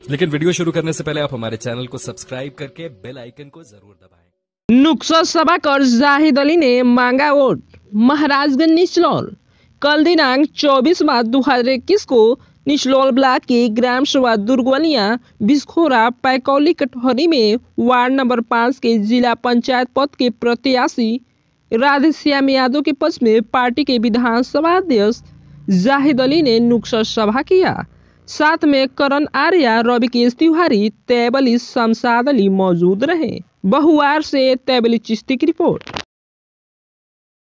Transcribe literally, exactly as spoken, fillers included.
लेकिन वीडियो शुरू करने से पहले आप हमारे चैनल को सब्सक्राइब करके बेल आइकन को जरूर दबाएं। नुक्सा सभा कर जाहिद अली ने मांगा वोट। महाराजगंज निचलौल। कल दिनांक चौबीस मार्च दो हजार इक्कीस को निचलौल ब्लॉक की ग्राम सभा दुर्गवलिया बिस्खोरा पैकौली कटहरी में वार्ड नंबर पाँच के जिला पंचायत पद के प्रत्याशी राधेश्याम यादव के पक्ष में पार्टी के विधानसभा अध्यक्ष जाहिद अली ने नुक्सा सभा किया। साथ में करण आर्या, रवि केश तिवारी, तैयब अली, शमशाद अली मौजूद रहे। बहुवार से तैयब अली चिश्ती की रिपोर्ट।